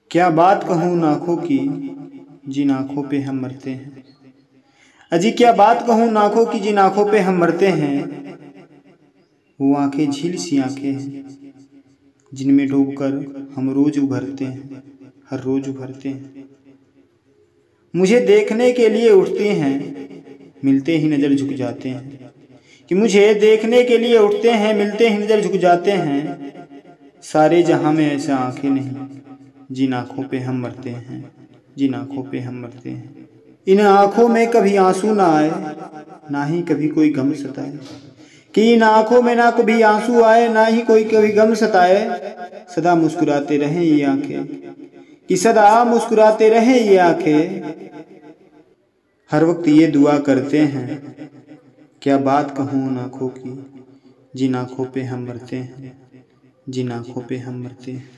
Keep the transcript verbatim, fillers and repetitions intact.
क्या बात कहूँ उन आँखों की जिन आँखों पे हम मरते हैं। अजी क्या बात कहूँ उन आँखों की जिन आँखों पे हम मरते हैं। वो आँखें झील सी आँखें हैं जिनमें डूबकर हम रोज उभरते हैं, हर रोज उभरते हैं। मुझे देखने के लिए उठते हैं, मिलते ही नज़र झुक जाते हैं। कि मुझे देखने के लिए उठते हैं, मिलते ही नज़र झुक जाते हैं। सारे जहां में ऐसा आंखें नहीं जिन आँखों पे हम मरते हैं, जिन आँखों पे हम मरते हैं। इन आँखों में कभी आंसू ना आए, ना ही कभी कोई गम सताए। कि इन आँखों में ना कभी आंसू आए, ना ही कोई कभी गम सताए। सदा मुस्कुराते रहें ये आंखें, कि सदा मुस्कुराते रहें ये आंखें। हर वक्त ये दुआ करते हैं, क्या बात कहूँ उन आँखों की जिन आँखों पे हम मरते हैं, जिन आँखों पे हम मरते हैं।